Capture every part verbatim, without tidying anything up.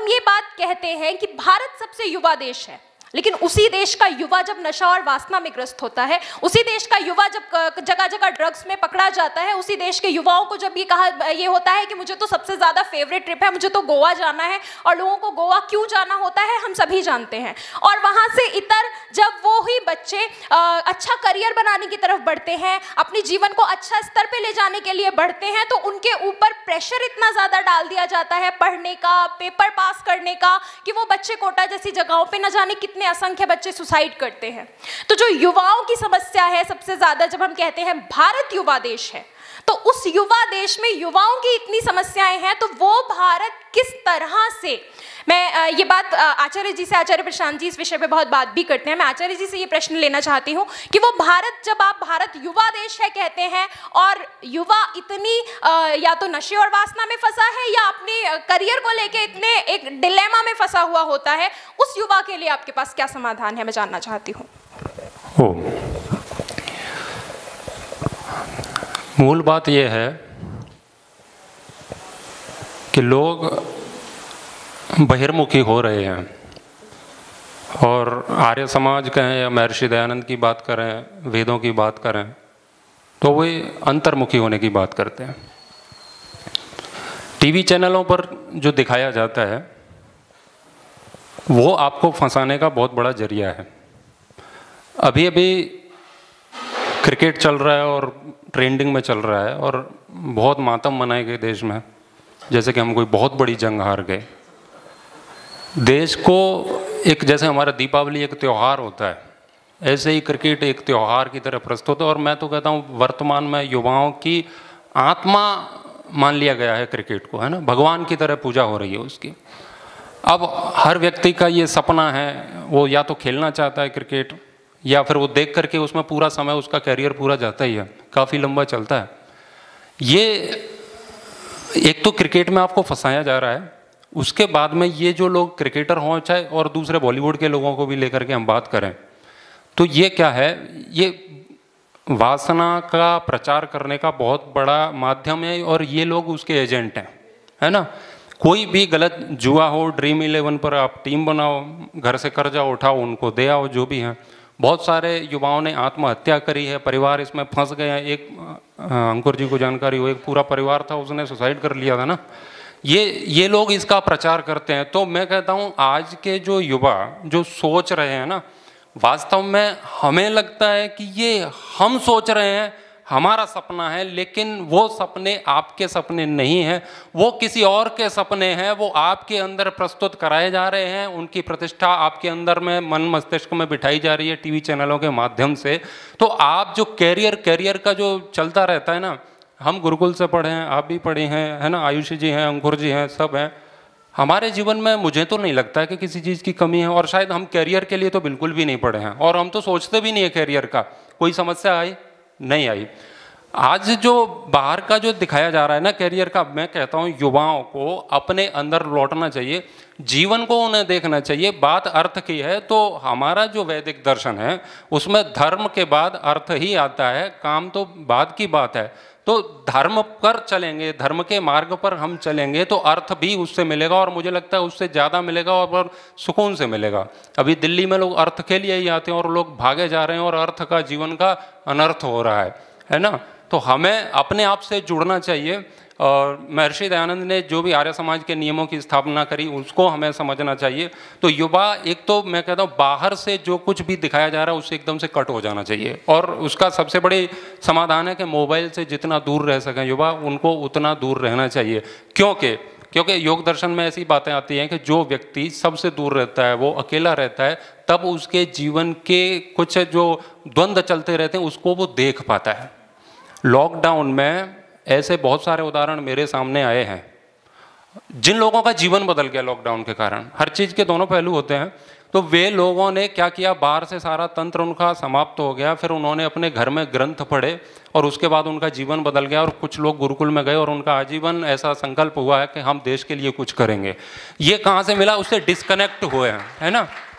हम ये बात कहते हैं कि भारत सबसे युवा देश है, लेकिन उसी देश का युवा जब नशा और वासना में ग्रस्त होता है, उसी देश का युवा जब जगह जगह ड्रग्स में पकड़ा जाता है, उसी देश के युवाओं को जब ये कहा ये होता है कि मुझे तो सबसे ज़्यादा फेवरेट ट्रिप है, मुझे तो गोवा जाना है, और लोगों को गोवा क्यों जाना होता है हम सभी जानते हैं। और वहाँ से इतर जब वो ही बच्चे अच्छा करियर बनाने की तरफ बढ़ते हैं, अपने जीवन को अच्छा स्तर पर ले जाने के लिए बढ़ते हैं, तो उनके ऊपर प्रेशर इतना ज़्यादा डाल दिया जाता है पढ़ने का, पेपर पास करने का, कि वो बच्चे कोटा जैसी जगहों पर न जाने कितने असंख्य बच्चे सुसाइड करते हैं। तो जो युवाओं की समस्या है सबसे ज्यादा, जब हम कहते हैं भारत युवा देश है, तो उस युवा देश में युवाओं की इतनी समस्याएं हैं, तो वो भारत किस तरह से, मैं ये बात आचार्य जी से, आचार्य प्रशांत जी इस विषय पे बहुत बात भी करते हैं, मैं आचार्य जी से ये प्रश्न लेना चाहती हूँ कि वो भारत, जब आप भारत युवा देश है कहते हैं, और युवा इतनी या तो नशे और वासना में फंसा है या अपने करियर को लेके इतने एक डिलेमा में फंसा हुआ होता है, उस युवा के लिए आपके पास क्या समाधान है, मैं जानना चाहती हूँ। मूल बात यह है कि लोग बहिर्मुखी हो रहे हैं, और आर्य समाज कहें या महर्षि दयानंद की बात करें, वेदों की बात करें, तो वे अंतर्मुखी होने की बात करते हैं। टीवी चैनलों पर जो दिखाया जाता है वो आपको फंसाने का बहुत बड़ा जरिया है। अभी अभी क्रिकेट चल रहा है और ट्रेंडिंग में चल रहा है, और बहुत मातम मनाए गए देश में, जैसे कि हम कोई बहुत बड़ी जंग हार गए। देश को एक, जैसे हमारा दीपावली एक त्यौहार होता है, ऐसे ही क्रिकेट एक त्यौहार की तरह प्रस्तुत है। और मैं तो कहता हूँ वर्तमान में युवाओं की आत्मा मान लिया गया है क्रिकेट को, है ना, भगवान की तरह पूजा हो रही है उसकी। अब हर व्यक्ति का ये सपना है, वो या तो खेलना चाहता है क्रिकेट, या फिर वो देख करके उसमें पूरा समय उसका कैरियर पूरा जाता ही है, काफ़ी लंबा चलता है। ये एक तो क्रिकेट में आपको फंसाया जा रहा है, उसके बाद में ये जो लोग क्रिकेटर हों, चाहे और दूसरे बॉलीवुड के लोगों को भी लेकर के हम बात करें, तो ये क्या है, ये वासना का प्रचार करने का बहुत बड़ा माध्यम है, और ये लोग उसके एजेंट हैं, है ना। कोई भी गलत जुआ हो, ड्रीम इलेवन पर आप टीम बनाओ, घर से कर्जा उठाओ, उनको दे आओ, जो भी हैं। बहुत सारे युवाओं ने आत्महत्या करी है, परिवार इसमें फंस गए हैं। एक अंकुर जी को जानकारी हो, एक पूरा परिवार था, उसने सुसाइड कर लिया था ना। ये ये लोग इसका प्रचार करते हैं। तो मैं कहता हूँ आज के जो युवा जो सोच रहे हैं ना, वास्तव में हमें लगता है कि ये हम सोच रहे हैं, हमारा सपना है, लेकिन वो सपने आपके सपने नहीं हैं, वो किसी और के सपने हैं। वो आपके अंदर प्रस्तुत कराए जा रहे हैं, उनकी प्रतिष्ठा आपके अंदर में मन मस्तिष्क में बिठाई जा रही है टीवी चैनलों के माध्यम से। तो आप जो कैरियर कैरियर का जो चलता रहता है ना, हम गुरुकुल से पढ़े हैं, आप भी पढ़े हैं, है ना, आयुषी जी हैं, अंकुर जी हैं, सब हैं। हमारे जीवन में मुझे तो नहीं लगता है कि किसी चीज़ की कमी है, और शायद हम कैरियर के लिए तो बिल्कुल भी नहीं पढ़े हैं, और हम तो सोचते भी नहीं है कैरियर का। कोई समस्या आई नहीं आई। आज जो बाहर का जो दिखाया जा रहा है ना कैरियर का, मैं कहता हूँ युवाओं को अपने अंदर लौटना चाहिए, जीवन को उन्हें देखना चाहिए। बात अर्थ की है तो हमारा जो वैदिक दर्शन है उसमें धर्म के बाद अर्थ ही आता है, काम तो बाद की बात है। तो धर्म पर चलेंगे, धर्म के मार्ग पर हम चलेंगे तो अर्थ भी उससे मिलेगा, और मुझे लगता है उससे ज़्यादा मिलेगा और सुकून से मिलेगा। अभी दिल्ली में लोग अर्थ के लिए ही आते हैं और लोग भागे जा रहे हैं, और अर्थ का जीवन का अनर्थ हो रहा है, है ना। तो हमें अपने आप से जुड़ना चाहिए, और महर्षि दयानंद ने जो भी आर्य समाज के नियमों की स्थापना करी उसको हमें समझना चाहिए। तो युवा, एक तो मैं कहता हूँ बाहर से जो कुछ भी दिखाया जा रहा है उससे एकदम से कट हो जाना चाहिए, और उसका सबसे बड़ी समाधान है कि मोबाइल से जितना दूर रह सकें युवा, उनको उतना दूर रहना चाहिए। क्योंकि क्योंकि योग दर्शन में ऐसी बातें आती हैं कि जो व्यक्ति सबसे दूर रहता है, वो अकेला रहता है, तब उसके जीवन के कुछ जो द्वंद्व चलते रहते हैं उसको वो देख पाता है। लॉकडाउन में ऐसे बहुत सारे उदाहरण मेरे सामने आए हैं, जिन लोगों का जीवन बदल गया लॉकडाउन के कारण। हर चीज़ के दोनों पहलू होते हैं। तो वे लोगों ने क्या किया, बाहर से सारा तंत्र उनका समाप्त हो गया, फिर उन्होंने अपने घर में ग्रंथ पढ़े और उसके बाद उनका जीवन बदल गया। और कुछ लोग गुरुकुल में गए और उनका आजीवन ऐसा संकल्प हुआ है कि हम देश के लिए कुछ करेंगे। ये कहाँ से मिला, उससे डिस्कनेक्ट हुए हैं, है ना।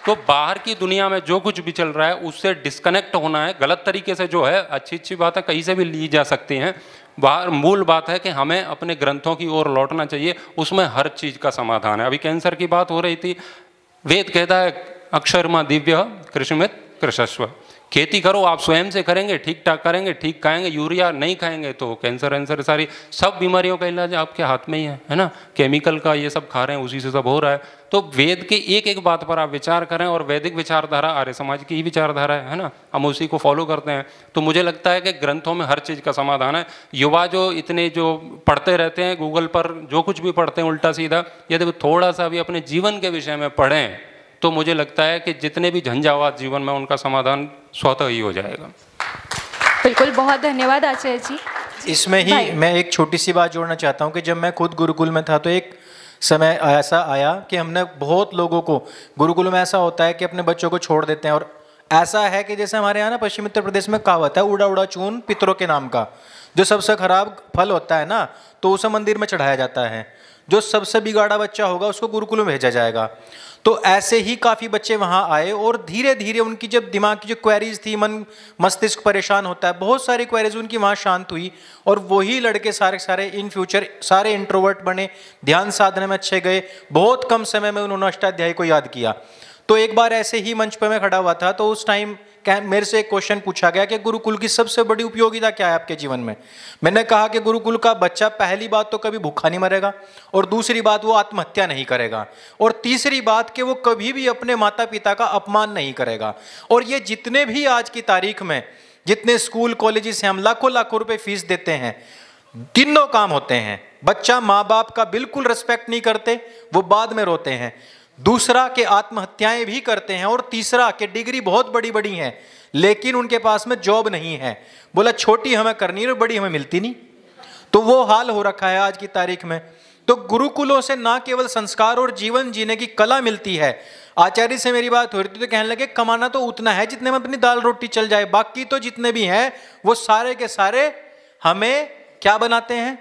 तो बाहर की दुनिया में जो कुछ भी चल रहा है उससे डिस्कनेक्ट होना है। गलत तरीके से जो है, अच्छी अच्छी बातें कहीं से भी ली जा सकती हैं, बाहर मूल बात है कि हमें अपने ग्रंथों की ओर लौटना चाहिए, उसमें हर चीज़ का समाधान है। अभी कैंसर की बात हो रही थी, वेद कहता है अक्षरमा दिव्य कृषिमित कृषस्व, खेती करो, आप स्वयं से करेंगे, ठीक ठाक करेंगे, ठीक खाएंगे, यूरिया नहीं खाएंगे तो कैंसर वैंसर सारी सब बीमारियों का इलाज आपके हाथ में ही है, है ना। केमिकल का ये सब खा रहे हैं, उसी से सब हो रहा है। तो वेद के एक एक बात पर आप विचार करें, और वैदिक विचारधारा आर्य समाज की ही विचारधारा है, है ना, हम उसी को फॉलो करते हैं। तो मुझे लगता है कि ग्रंथों में हर चीज़ का समाधान है। युवा जो इतने जो पढ़ते रहते हैं गूगल पर, जो कुछ भी पढ़ते हैं उल्टा सीधा, यदि वो थोड़ा सा भी अपने जीवन के विषय में पढ़ें तो मुझे लगता है कि जितने भी झंझावात जीवन में, उनका समाधान स्वतः ही हो जाएगा। बिल्कुल, बहुत धन्यवाद आचार्य जी। इसमें ही मैं एक छोटी सी बात जोड़ना चाहता हूँ कि जब मैं खुद गुरुकुल में था तो एक समय ऐसा आया कि हमने बहुत लोगों को, गुरुकुल में ऐसा होता है कि अपने बच्चों को छोड़ देते हैं, और ऐसा है कि जैसे हमारे यहाँ ना पश्चिमी उत्तर प्रदेश में कहावत है, उड़ा उड़ा चून पितरों के नाम का, जो सबसे खराब फल होता है ना तो उसे मंदिर में चढ़ाया जाता है, जो सबसे बिगाड़ा बच्चा होगा उसको गुरुकुल में भेजा जाएगा। तो ऐसे ही काफ़ी बच्चे वहाँ आए, और धीरे धीरे उनकी जब दिमाग की जो क्वेरीज थी, मन मस्तिष्क परेशान होता है, बहुत सारी क्वेरीज उनकी वहाँ शांत हुई, और वही लड़के सारे सारे इन फ्यूचर सारे इंट्रोवर्ट बने, ध्यान साधने में अच्छे गए, बहुत कम समय में उन्होंने अष्टाध्यायी को याद किया। तो एक बार ऐसे ही मंच पर मैं खड़ा हुआ था, तो उस टाइम मेरे से एक क्वेश्चन पूछा गया कि गुरुकुल की सबसे बड़ी उपयोगिता क्या है आपके जीवन में। मैंने कहा कि गुरुकुल का बच्चा पहली बात तो कभी भूखा नहीं मरेगा, और दूसरी बात वो आत्महत्या नहीं करेगा, और तीसरी बात कि वो कभी भी अपने माता पिता का अपमान नहीं करेगा। और ये जितने भी आज की तारीख में जितने स्कूल कॉलेजेस हैं, हम लाखों लाखों रुपए फीस देते हैं, तीनों काम होते हैं। बच्चा माँ बाप का बिल्कुल रिस्पेक्ट नहीं करते, वो बाद में रोते हैं। दूसरा कि आत्महत्याएं भी करते हैं, और तीसरा कि डिग्री बहुत बड़ी बड़ी हैं लेकिन उनके पास में जॉब नहीं है। बोला छोटी हमें करनी है और बड़ी हमें मिलती नहीं। तो वो हाल हो रखा है आज की तारीख में। तो गुरुकुलों से ना केवल संस्कार और जीवन जीने की कला मिलती है। आचार्य से मेरी बात हो रही थी तो कहने लगे कमाना तो उतना है जितने में अपनी दाल रोटी चल जाए, बाकी तो जितने भी हैं वो सारे के सारे हमें क्या बनाते हैं,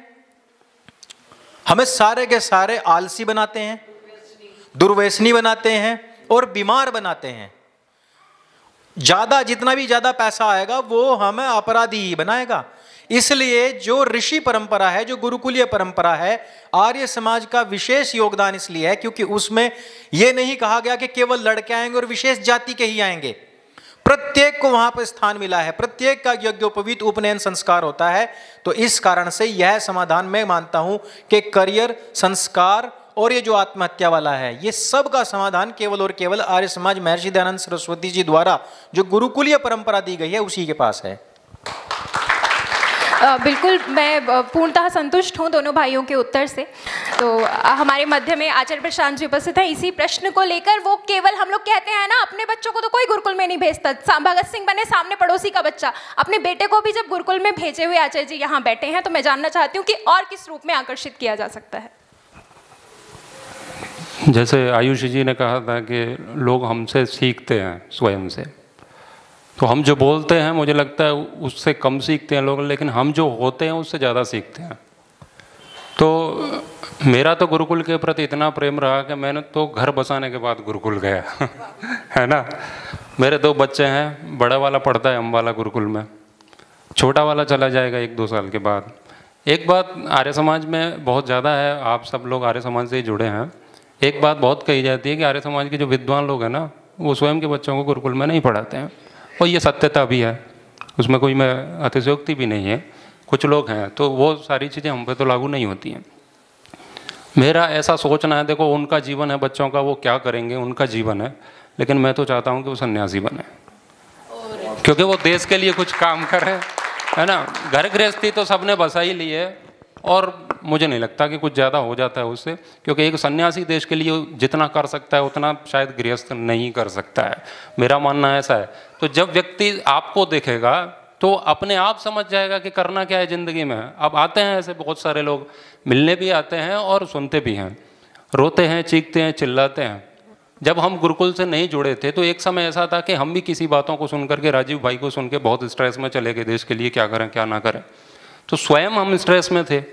हमें सारे के सारे आलसी बनाते हैं, दुर्व्यसनी बनाते हैं और बीमार बनाते हैं। ज्यादा जितना भी ज्यादा पैसा आएगा वो हमें अपराधी ही बनाएगा। इसलिए जो ऋषि परंपरा है, जो गुरुकुलीय परंपरा है, आर्य समाज का विशेष योगदान इसलिए है क्योंकि उसमें यह नहीं कहा गया कि केवल लड़के आएंगे और विशेष जाति के ही आएंगे। प्रत्येक को वहां पर स्थान मिला है, प्रत्येक का यज्ञोपवीत उपनयन संस्कार होता है। तो इस कारण से यह समाधान मैं मानता हूं कि करियर, संस्कार और ये जो आत्महत्या वाला है, ये सब का समाधान केवल और केवल आर्य समाज महर्षि दयानंद सरस्वती जी द्वारा जो गुरुकुलीय परंपरा दी गई है उसी के पास है। बिल्कुल, मैं पूर्णतः संतुष्ट हूँ दोनों भाइयों के उत्तर से। तो हमारे मध्य में आचार्य प्रशांत जी उपस्थित हैं। इसी प्रश्न को लेकर वो केवल, हम लोग कहते हैं ना, अपने बच्चों को तो कोई गुरुकुल में नहीं भेजता। भगत सिंह बने सामने पड़ोसी का बच्चा, अपने बेटे को भी जब गुरुकुल में भेजे हुए आचार्य जी यहाँ बैठे हैं, तो मैं जानना चाहती हूँ कि और किस रूप में आकर्षित किया जा सकता है। जैसे आयुष जी ने कहा था कि लोग हमसे सीखते हैं स्वयं से, तो हम जो बोलते हैं मुझे लगता है उससे कम सीखते हैं लोग, लेकिन हम जो होते हैं उससे ज़्यादा सीखते हैं। तो मेरा तो गुरुकुल के प्रति इतना प्रेम रहा कि मैंने तो घर बसाने के बाद गुरुकुल गया है ना। मेरे दो बच्चे हैं, बड़ा वाला पढ़ता है अम्बाला गुरुकुल में, छोटा वाला चला जाएगा एक दो साल के बाद। एक बात आर्य समाज में बहुत ज़्यादा है, आप सब लोग आर्य समाज से ही जुड़े हैं। एक बात बहुत कही जाती है कि आर्य समाज के जो विद्वान लोग हैं ना, वो स्वयं के बच्चों को गुरुकुल में नहीं पढ़ाते हैं, और ये सत्यता भी है, उसमें कोई मैं अतिशयोक्ति भी नहीं है। कुछ लोग हैं तो वो सारी चीज़ें हम पे तो लागू नहीं होती हैं। मेरा ऐसा सोचना है, देखो उनका जीवन है, बच्चों का, वो क्या करेंगे उनका जीवन है, लेकिन मैं तो चाहता हूँ कि वो सन्यासी बने, क्योंकि वो देश के लिए कुछ काम करें, है ना। घर गृहस्थी तो सबने बसा ही ली है, और मुझे नहीं लगता कि कुछ ज़्यादा हो जाता है उससे, क्योंकि एक सन्यासी देश के लिए जितना कर सकता है उतना शायद गृहस्थ नहीं कर सकता है, मेरा मानना ऐसा है। तो जब व्यक्ति आपको देखेगा तो अपने आप समझ जाएगा कि करना क्या है ज़िंदगी में। अब आते हैं ऐसे बहुत सारे लोग, मिलने भी आते हैं और सुनते भी हैं, रोते हैं, चीखते हैं, चिल्लाते हैं। जब हम गुरुकुल से नहीं जुड़े थे तो एक समय ऐसा था कि हम भी किसी बातों को सुन करके, राजीव भाई को सुन के बहुत स्ट्रेस में चले गए, देश के लिए क्या करें क्या ना करें। तो स्वयं हम स्ट्रेस में थे,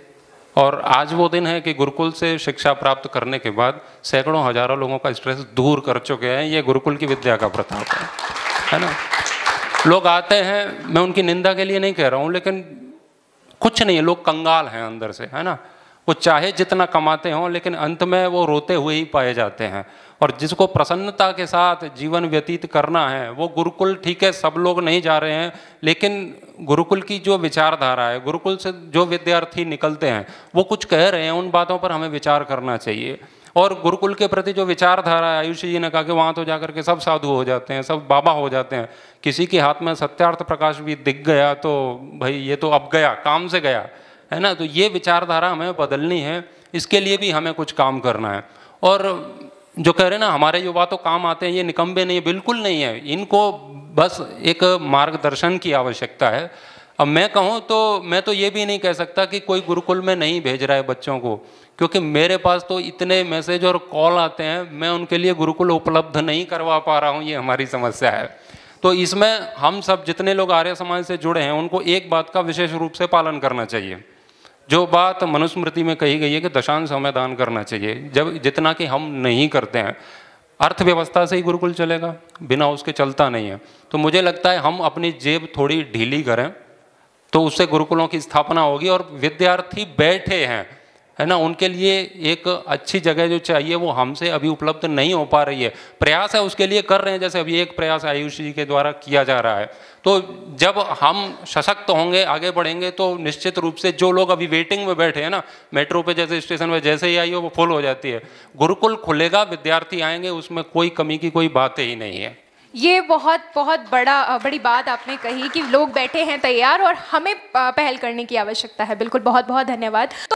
और आज वो दिन है कि गुरुकुल से शिक्षा प्राप्त करने के बाद सैकड़ों हजारों लोगों का स्ट्रेस दूर कर चुके हैं। ये गुरुकुल की विद्या का प्रताप है, है ना। लोग आते हैं, मैं उनकी निंदा के लिए नहीं कह रहा हूँ, लेकिन कुछ नहीं है, लोग कंगाल हैं अंदर से, है ना। वो चाहे जितना कमाते हों, लेकिन अंत में वो रोते हुए ही पाए जाते हैं। और जिसको प्रसन्नता के साथ जीवन व्यतीत करना है, वो गुरुकुल, ठीक है सब लोग नहीं जा रहे हैं, लेकिन गुरुकुल की जो विचारधारा है, गुरुकुल से जो विद्यार्थी निकलते हैं वो कुछ कह रहे हैं, उन बातों पर हमें विचार करना चाहिए। और गुरुकुल के प्रति जो विचारधारा है, आयुषी जी ने कहा कि वहाँ तो जाकर के सब साधु हो जाते हैं, सब बाबा हो जाते हैं, किसी के हाथ में सत्यार्थ प्रकाश भी दिख गया तो भाई ये तो अब गया, काम से गया, है ना। तो ये विचारधारा हमें बदलनी है, इसके लिए भी हमें कुछ काम करना है। और जो कह रहे हैं ना हमारे युवा तो काम आते हैं, ये निकम्बे नहीं है, बिल्कुल नहीं है। इनको बस एक मार्गदर्शन की आवश्यकता है। अब मैं कहूँ तो मैं तो ये भी नहीं कह सकता कि कोई गुरुकुल में नहीं भेज रहा है बच्चों को, क्योंकि मेरे पास तो इतने मैसेज और कॉल आते हैं, मैं उनके लिए गुरुकुल उपलब्ध नहीं करवा पा रहा हूँ, ये हमारी समस्या है। तो इसमें हम सब जितने लोग आर्य समाज से जुड़े हैं उनको एक बात का विशेष रूप से पालन करना चाहिए। जो बात मनुस्मृति में कही गई है कि दशांश हमें दान करना चाहिए, जब जितना कि हम नहीं करते हैं। अर्थव्यवस्था से ही गुरुकुल चलेगा, बिना उसके चलता नहीं है। तो मुझे लगता है हम अपनी जेब थोड़ी ढीली करें तो उससे गुरुकुलों की स्थापना होगी। और विद्यार्थी बैठे हैं, है ना, उनके लिए एक अच्छी जगह जो चाहिए वो हमसे अभी उपलब्ध नहीं हो पा रही है। प्रयास है उसके लिए कर रहे हैं, जैसे अभी एक प्रयास आयुषी जी के द्वारा किया जा रहा है। तो जब हम सशक्त होंगे, आगे बढ़ेंगे, तो निश्चित रूप से जो लोग अभी वेटिंग में बैठे हैं ना, मेट्रो पे जैसे स्टेशन पे जैसे ही आई हो वो फुल हो जाती है, गुरुकुल खुलेगा, विद्यार्थी आएंगे, उसमें कोई कमी की कोई बात ही नहीं है। ये बहुत बहुत बड़ा बड़ी बात आपने कही कि लोग बैठे हैं तैयार और हमें पहल करने की आवश्यकता है। बिल्कुल, बहुत बहुत धन्यवाद।